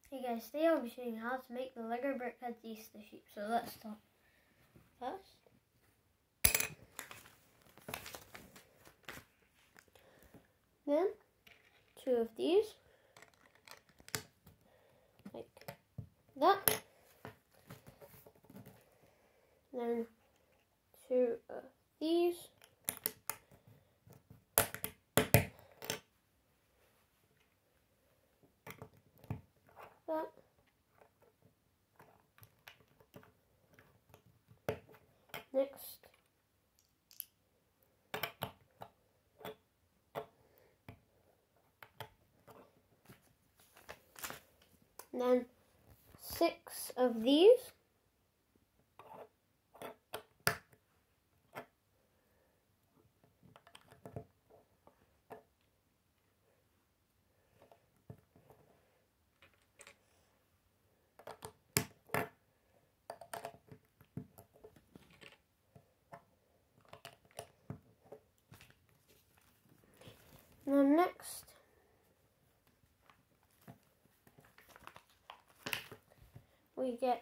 Hey guys, today I'll be showing you how to make the Lego brick Headz Easter sheep. So let's start. First, then 2 of these, like that. Then 2 of these. That. Next, and then 6 of these. And then next, we get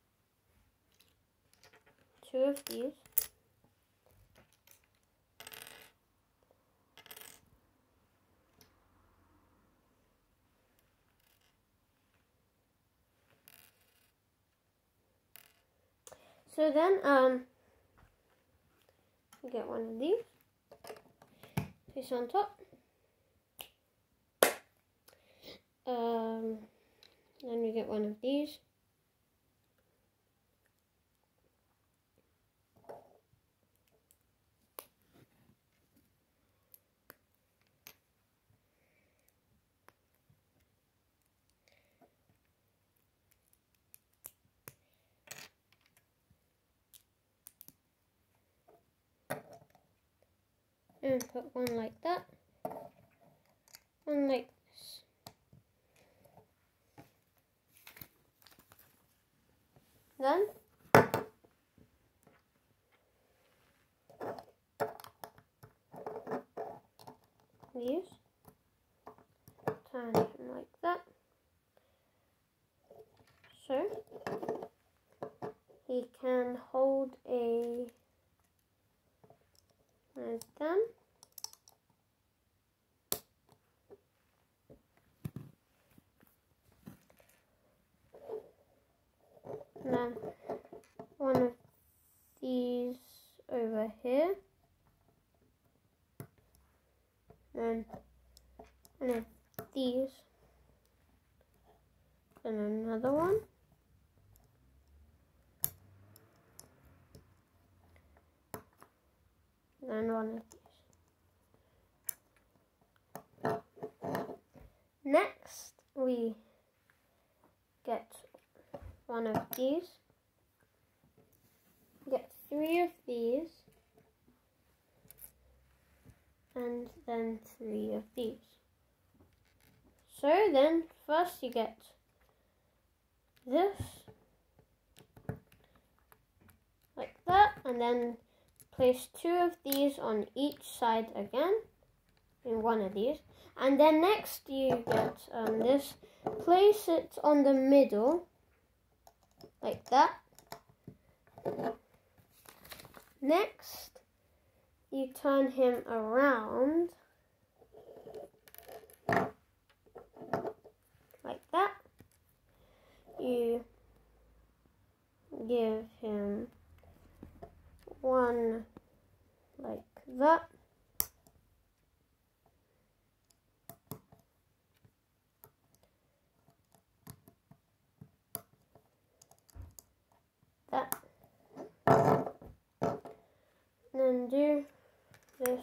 2 of these. So then, we get 1 of these. Place on top. Then we get 1 of these. And put 1 like that. 1 like this. Then these, turn them like that. So he can hold a like them. And then 1 of these over here. And 1 of these. And another one. And 1 of these. Next, we get 1 of these, get 3 of these, and then 3 of these. So then, first you get this, like that, and then place 2 of these on each side again, in 1 of these. And then next you get this, place it on the middle, like that. Next, you turn him around, like that. You give him 1 like that. That. And then do this.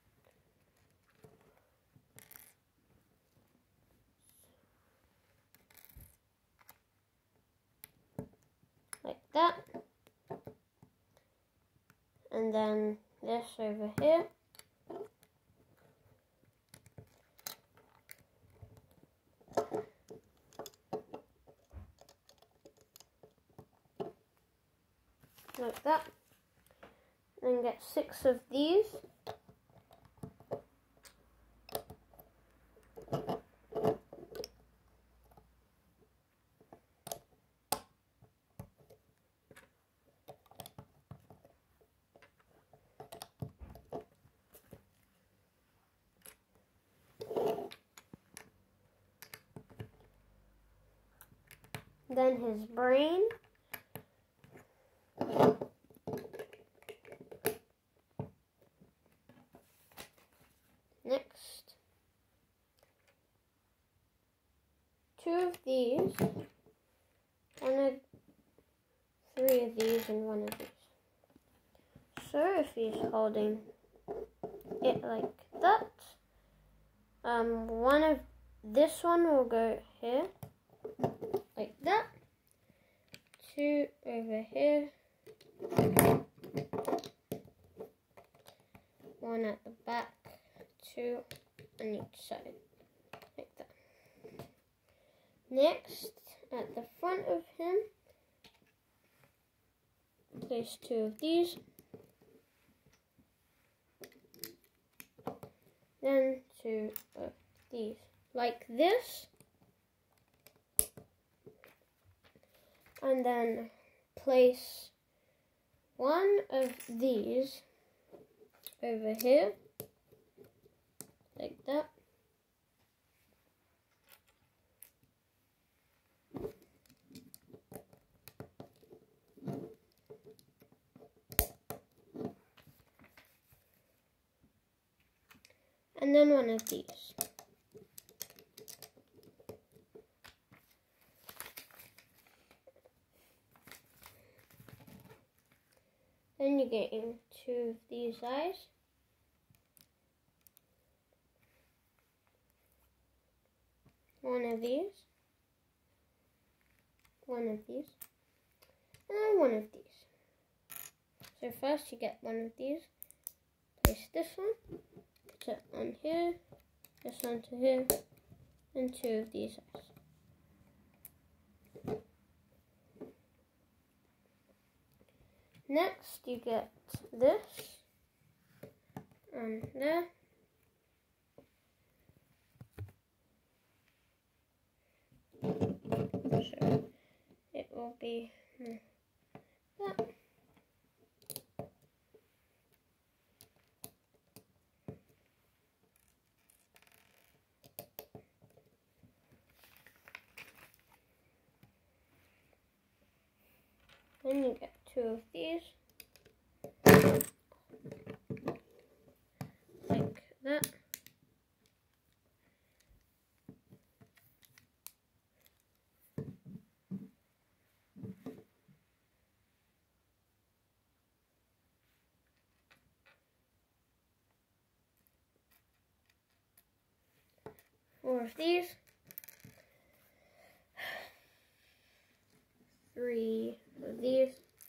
Like that. And then this over here. Like that. Then get 6 of these. Then his brain. Next, 2 of these, 3 of these, and 1 of these. So if he's holding it like that, this one will go here, like that. 2 over here. 1 at the back, 2 on each side, like that. Next, at the front of him, place 2 of these. Then 2 of these, like this. And then place 1 of these over here, like that. And then 1 of these. Then you're getting 2 of these eyes. One of these. 1 of these. And then 1 of these. So first you get 1 of these. Place this one. Put it on here. This one to here. And 2 of these eyes. Next, you get this and there. So it will be that. Then you get 2 of these, like that. Four of these, 3 of these,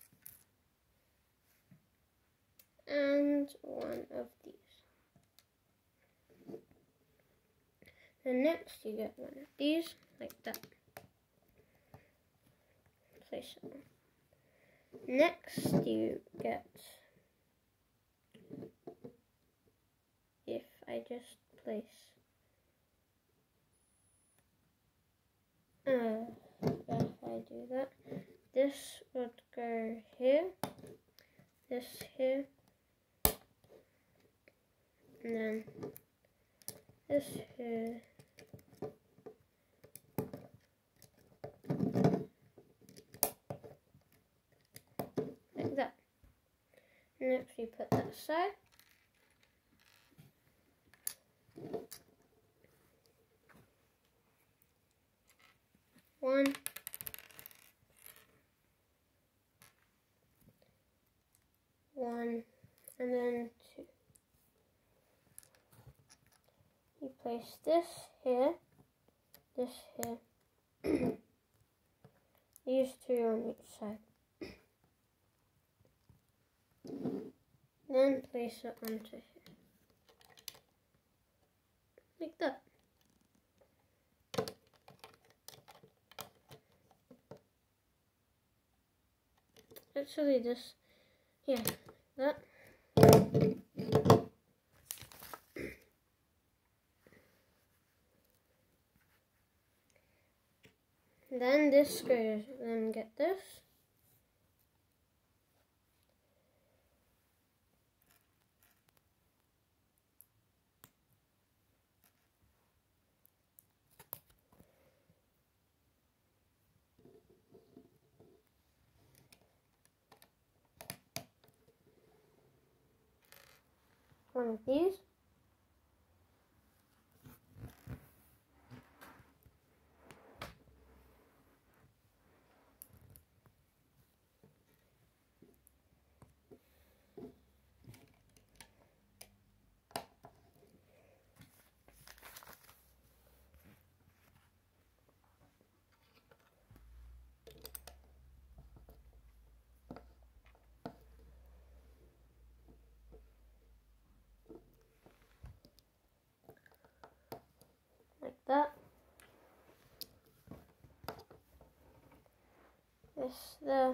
and 1 of these. Then next you get 1 of these, like that. Place it on. Next you get, if I just place, if I do that, this would go here, this here, and then this here, like that. Next we put that aside. One, and then 2. You place this here, this here. These 2 on each side. Then place it onto here, like that. Actually, this, yeah, that. Then this goes, then get this. one of these. Like that. This there.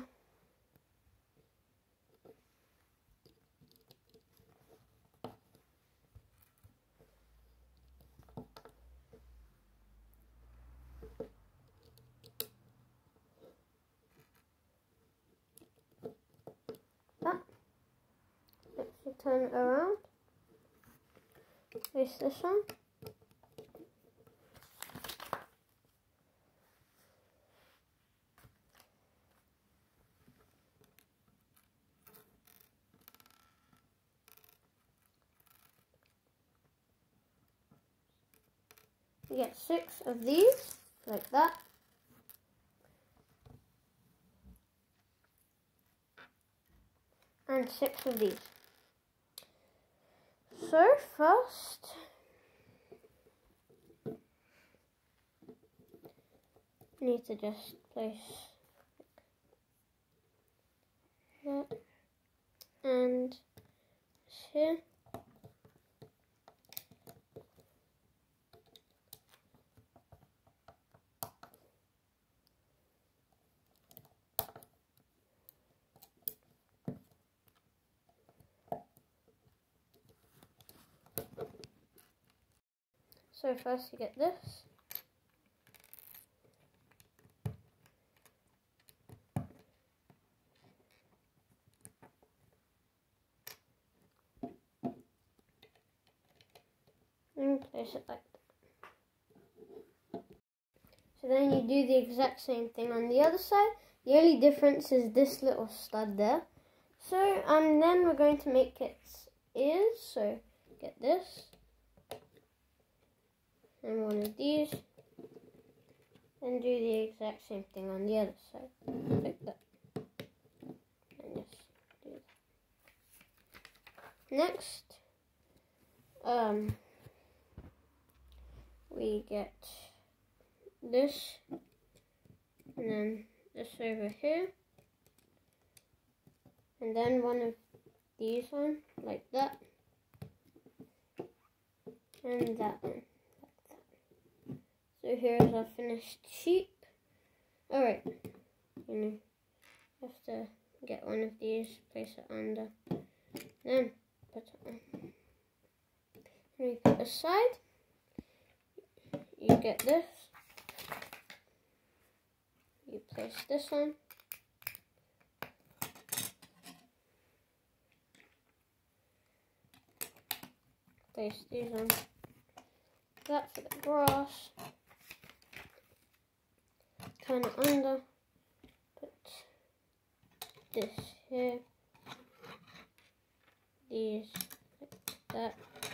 That. Let's turn it around. Place this one. We get 6 of these, like that. And 6 of these. So first, you need to just place that and here. So first you get this. And place it like that. So then you do the exact same thing on the other side. The only difference is this little stud there. So then we're going to make its ears. So get this. And one of these, and do the exact same thing on the other side, like that, and just do that. Next, we get this, and then this over here, and then one of these on, like that, and that one. So here's our finished sheep. Alright, you have to get one of these, place it under, then put it on. And we put aside, you get this, you place this on, place these on, that for the grass. Turn it under, put this here, these like that,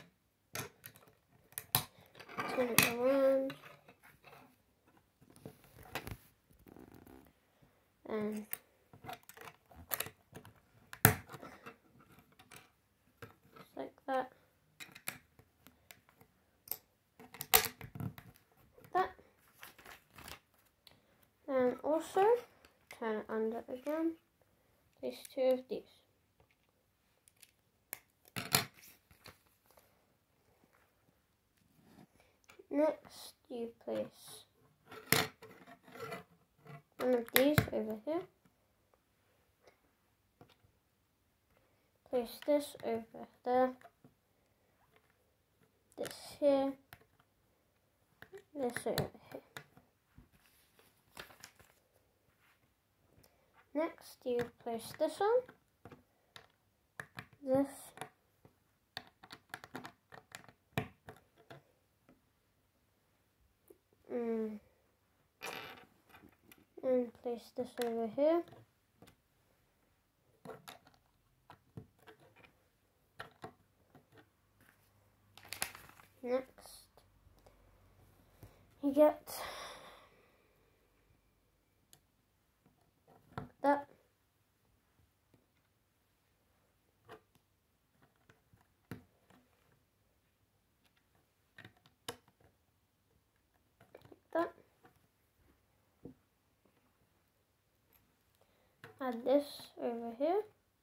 turn it around, and just like that. And also, turn it under again, place 2 of these. Next, you place one of these over here. Place this over there. This here. This over here. Next, you place this on, this, and place this over here. get that. That. Add this over here.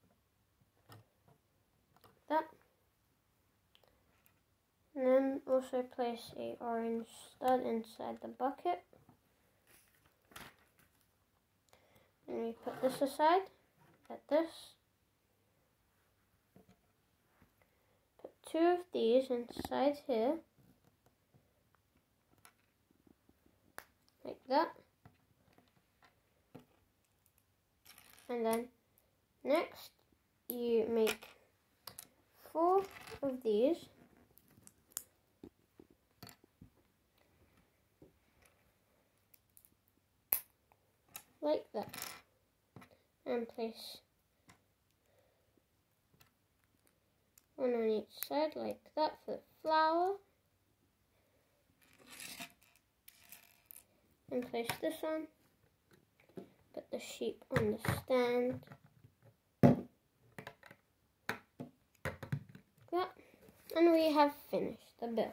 That. And then also place a orange stud inside the bucket. And we put this aside. Get this. Put two of these inside here. Like that. And then next you make 4 of these. Like that. And place one on each side like that for the flower. And place this on. Put the sheep on the stand. Like that. And we have finished the build.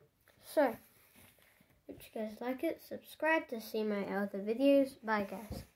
So, hope you guys like it. Subscribe to see my other videos. Bye guys.